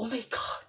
Oh my God!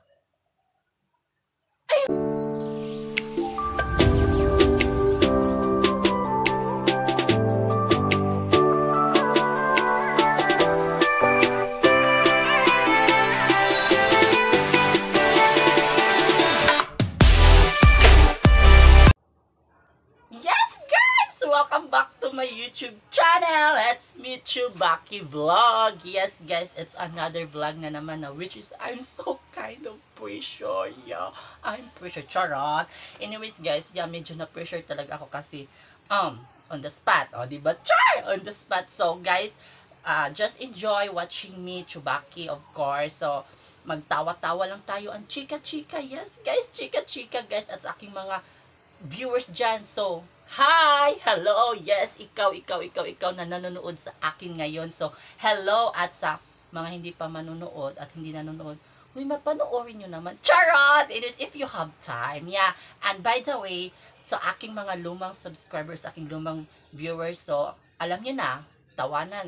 Yes, guys! Welcome back to my YouTube channel! It's Miuccia Vlog! Yes, guys, it's another vlog na naman na which is I'm so kind of pressure. Yeah, I'm pressure. Charot! Anyways, guys, yeah, medyo na-pressure talaga ako kasi on the spot. O, diba? Char! On the spot. So, guys, just enjoy watching me, Chubaki, of course. So, magtawa-tawa lang tayo ang chika-chika. Yes, guys, chika-chika, guys. At sa aking mga viewers dyan. So, hi! Hello! Yes, ikaw na nanonood sa akin ngayon. So, hello! At sa mga hindi pa manonood at hindi nanonood, uy, mapanoorin nyo naman. Charot! It is if you have time. Yeah. And by the way, so aking mga lumang subscribers, aking lumang viewers, so, alam nyo na, tawanan,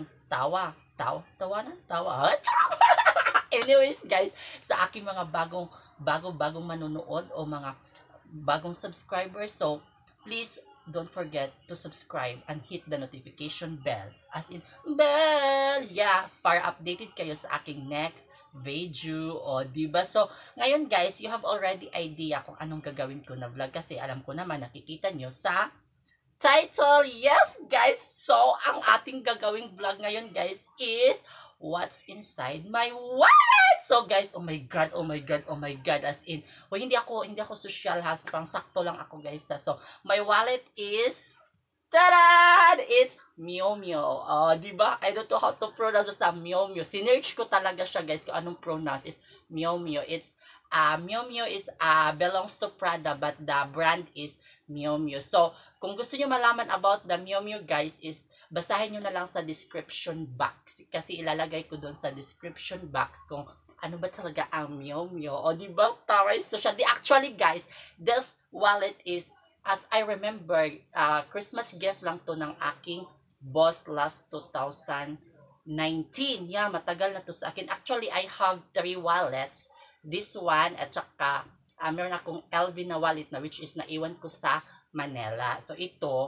tawanan, tawa. Anyways, guys, sa aking mga bagong manonood o mga bagong subscribers, so please don't forget to subscribe and hit the notification bell, as in bell, yeah, para updated kayo sa aking next video, o diba? So ngayon, guys, you have already idea kung anong gagawin ko na vlog kasi alam ko naman, nakikita nyo sa title. Yes, guys, so ang ating gagawing vlog ngayon, guys, is what's inside my wallet. So guys, oh my god, as in, well, hindi ako social, has pang sakto lang ako, guys. So my wallet is, tada! It's Miu Miu. Di ba? I don't know how to pronounce, basta Miu Miu. Sinearch ko talaga siya, guys, kung anong pronounce is Miu Miu. It's Miu Miu is belongs to Prada, but the brand is Miu Miu. So, kung gusto niyo malaman about the Miu Miu, guys, is basahin niyo na lang sa description box. Kasi ilalagay ko doon sa description box kung ano ba talaga ang Miu Miu. O, di ba? Taray so siya. Actually, guys, this wallet is, as I remember, Christmas gift lang to ng aking boss last 2019. Yeah, matagal na to sa akin. Actually, I have 3 wallets. This one, at saka meron akong LV na wallet na which is naiwan ko sa Manila. So ito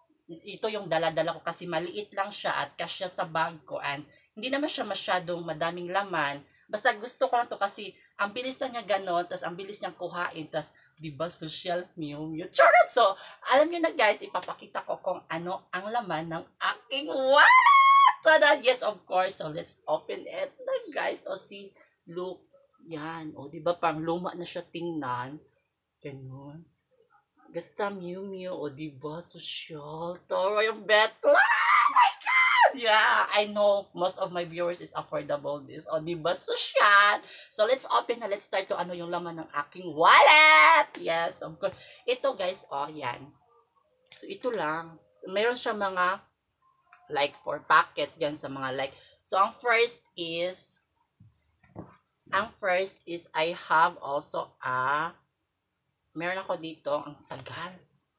yung dala-dala ko kasi maliit lang siya at kasya sa bag ko, and hindi naman siya masyadong madaming laman. Basta gusto ko lang to kasi ang bilis na niya ganon, tas ang bilis niyang kuhain, tas diba social Miu Miu. Charot! So, alam niyo na, guys, ipapakita ko kung ano ang laman ng aking wallet! Tada! Yes, of course. So, let's open it na, guys. O, see, look. Yan. O, diba, pang luma na siya tingnan. Ganun. Gasta Miu Miu. O, diba, social. Toro yung betla. Oh my God! Yeah, I know most of my viewers is affordable this. O, diba, social. So, let's open na. Let's start to ano yung laman ng aking wallet. Yes, of course. Ito, guys, o, yan. So, ito lang. So, mayroon siya mga like 4 packets yan sa mga like. So, ang first is I have also meron ako dito, ang tagal,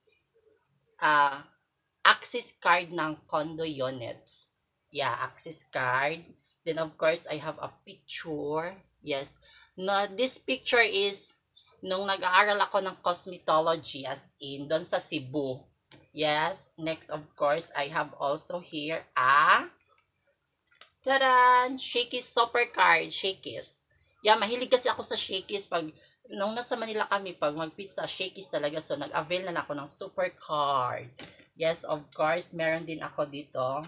access card ng condo units. Yeah, access card. Then of course, I have a picture. Yes. No, this picture is nung nag-aaral ako ng cosmetology, as in, doon sa Cebu. Yes. Next, of course, I have also here tadan! Shakey's super card. Shakey's. Yeah, mahilig kasi ako sa Shakey's. Nung nasa Manila kami, pag mag-pizza, Shakey's talaga. So, nag-avail na ako ng super card. Yes, of course, meron din ako dito.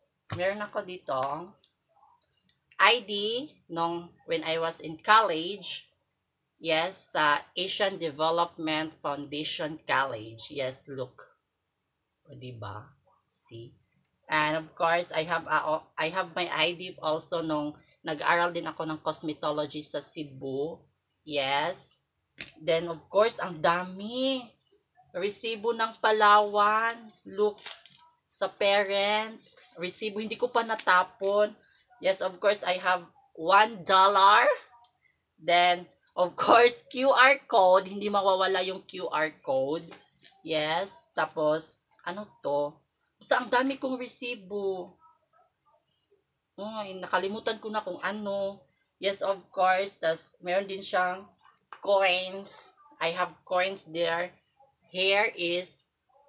ID nung when I was in college. Yes, sa Asian Development Foundation College. Yes, look. O, diba? See? And of course, I have my ID also nung nag-aral din ako ng cosmetology sa Cebu. Yes. Then, of course, ang dami. Resibo ng Palawan. Look. Sa parents. Resibo. Hindi ko pa natapon. Yes, of course, I have $1. Then, of course, QR code. Hindi mawawala yung QR code. Yes. Tapos, ano to? Basta ang dami kong resibo. Ay, nakalimutan ko na kung ano. Yes, of course. Tas meron din siyang coins. I have coins there. Here is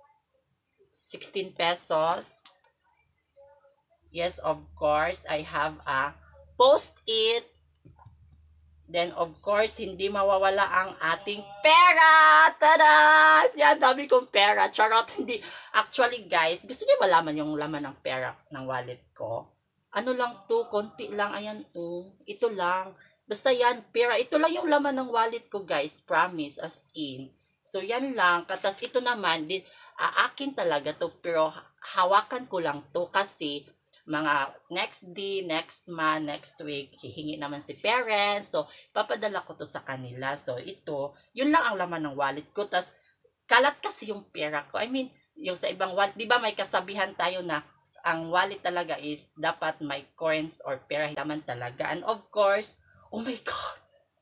16 pesos. Yes, of course. I have a post-it. Then, of course, hindi mawawala ang ating pera! Tada! Yan, dami kong pera. Charot, hindi. Actually, guys, gusto niyo malaman yung laman ng pera ng wallet ko? Ano lang to, konti lang. Ayan, ito lang. Basta yan, pera. Ito lang yung laman ng wallet ko, guys. Promise, as in. So, yan lang. Katas ito naman, akin talaga to. Pero, hawakan ko lang to kasi mga next day, next month, next week, hihingi naman si parents. So, papadala ko to sa kanila. So, ito, yun lang ang laman ng wallet ko. Tas, kalat kasi yung pera ko. I mean, yung sa ibang wallet, di ba may kasabihan tayo na ang wallet talaga is dapat may coins or pera naman talaga. And of course, oh my God,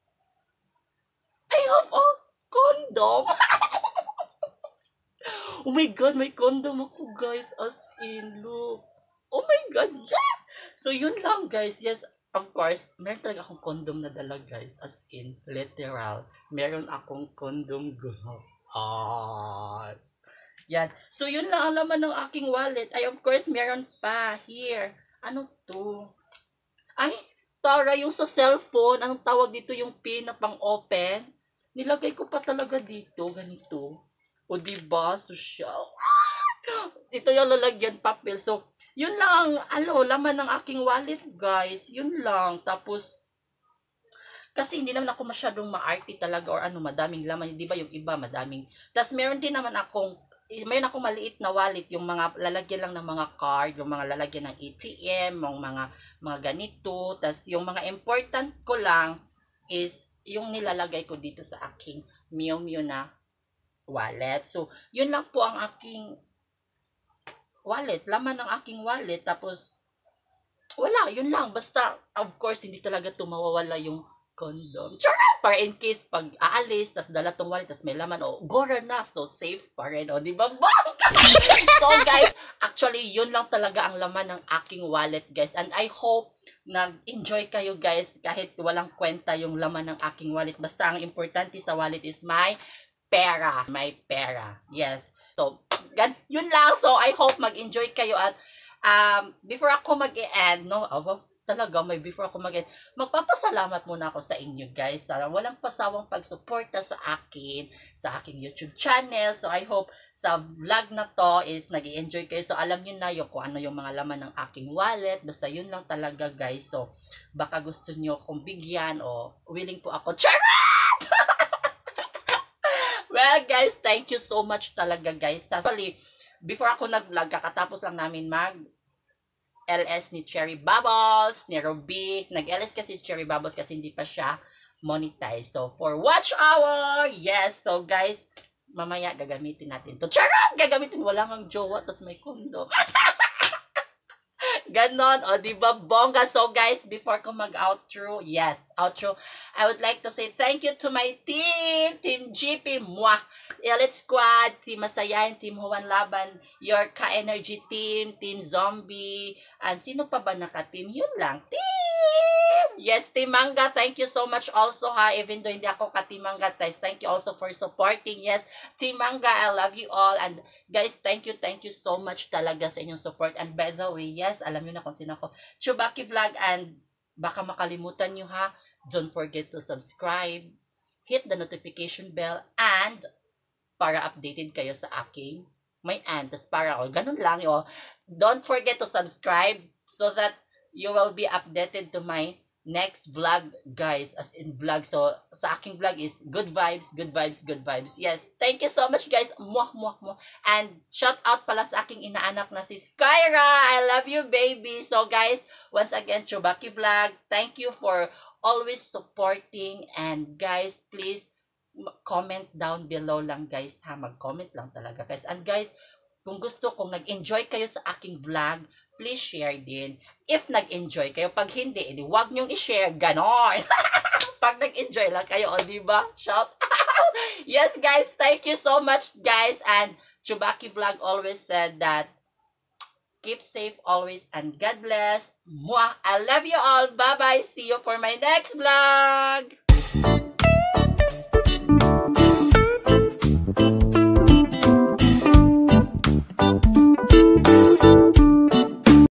I have a condom. Oh my God, may condom ako, guys. As in, look. Oh my God, yes! So, yun lang, guys. Yes, of course, meron talaga akong condom na dala, guys. As in, literal. Meron akong condom, girl. Yan. So, yun lang ang laman ng aking wallet. Ay, of course, meron pa. Here. Ano to? Ay, tara, yung sa cellphone. Anong tawag dito yung pin na pang-open? Nilagay ko pa talaga dito. Ganito. O, diba? Social. Ito yung lalagyan papel. So, yun lang laman ng aking wallet, guys. Yun lang. Tapos, kasi hindi naman ako masyadong maarte talaga or madaming laman. Di ba yung iba, madaming. Tapos, meron din naman akong maliit na wallet, yung mga lalagyan lang ng mga card, yung mga lalagyan ng ATM, yung mga ganito. Tapos, yung mga important ko lang is yung nilalagay ko dito sa aking Miu Miu na wallet. So, yun lang po ang aking wallet, laman ng aking wallet. Tapos, wala, yun lang. Basta, of course, hindi talaga mawawala yung condom. Charot! Para in case, pag aalis, tas dala tong wallet, tas may laman, gora na, so safe pa rin, di ba? So, guys, actually, yun lang talaga ang laman ng aking wallet, guys. And I hope nag-enjoy kayo, guys, kahit walang kwenta yung laman ng aking wallet. Basta, ang importante sa wallet is may pera. May pera. Yes. So, yun lang. So, I hope mag-enjoy kayo at before ako mag-end, before ako mag-end, magpapasalamat muna ako sa inyo, guys. Walang pasawang pagsuporta sa aking YouTube channel. So, I hope sa vlog na to is nag-enjoy kayo. So, alam nyo na kung ano yung mga laman ng aking wallet. Basta yun lang talaga, guys. So, baka gusto nyo kong bigyan o willing po ako. Charot! Well, guys, thank you so much talaga, guys. Actually, before ako nag-vlog, kakatapos lang namin LS ni Cherry Bubbles, ni Ruby. Nag-LS kasi si Cherry Bubbles kasi hindi pa siya monetize. So, for watch hour, yes. So, guys, mamaya gagamitin natin to. Charot! Gagamitin. Wala kang jowa, tas may condom. Ganon, diba, bongga. So, guys, before ko mag-outro, outro, I would like to say thank you to my Team GP, Elite Squad, Team Masayahin, Team Juan Laban, your Ka-Energy Team Zombie, and sino pa ba naka-team? Yun lang, Yes, Team Manga, thank you so much also, even though hindi ako ka-Team Manga, guys, thank you also for supporting. Yes, Team Manga, I love you all, and guys, thank you so much talaga sa inyong support. And by the way, yes, alam niyo na kung sino ako, Chubaki Vlog, and baka makalimutan niyo don't forget to subscribe, hit the notification bell, and para updated kayo sa aking may antas para ganun lang don't forget to subscribe so that you will be updated to my next vlog, guys, as in vlog. So, sa aking vlog is good vibes, good vibes, good vibes. Yes, thank you so much, guys. And shout out pala sa aking inaanak na si Skyra. I love you, baby. So, guys, once again, Chubaki Vlog, thank you for always supporting. And, guys, please comment down below lang, guys, mag-comment lang talaga, guys. And, guys, kung nag-enjoy kayo sa aking vlog, please share din. If nag-enjoy kayo, pag hindi, huwag nyong i-share, ganon. Pag nag-enjoy lang kayo, diba? Shout out. Yes, guys, thank you so much, guys. And Chubaki Vlog always said that Keep safe always and God bless. Mwah! I love you all. Bye-bye. See you for my next vlog.